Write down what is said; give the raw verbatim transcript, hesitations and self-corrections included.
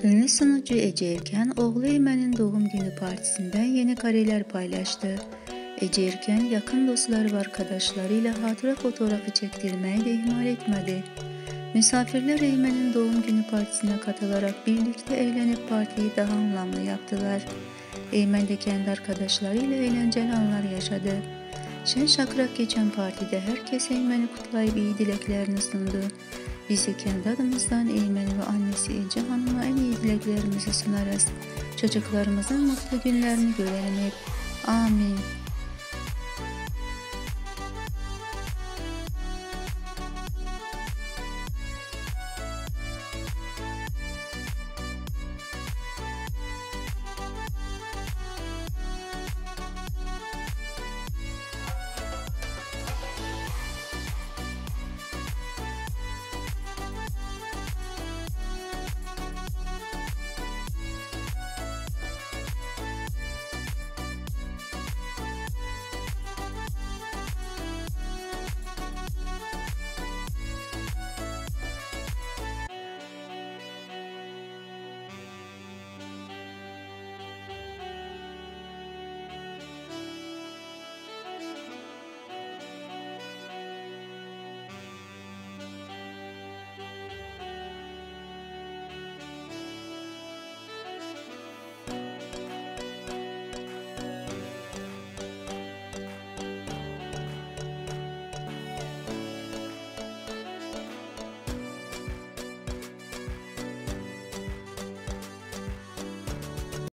Ünlü sunucu Ece Erken, oğlu Eymen'in doğum günü partisinden yeni kareler paylaştı. Ece Erken, yakın dostları ve arkadaşlarıyla hatıra fotoğrafı çektirmeyi de ihmal etmedi. Misafirler Eymen'in doğum günü partisine katılarak birlikte eğlenip partiyi daha anlamlı yaptılar. Eymen de kendi arkadaşlarıyla eğlenceli anlar yaşadı. Şen şakrak geçen partide herkes Eymen'i kutlayıp iyi dileklerini sundu. Biz de kendi adımızdan Eymen ve annesi Ece Hanım'a en iyi dileklerimizi sunarız. Çocuklarımızın mutlu günlerini görelim hep. Amin.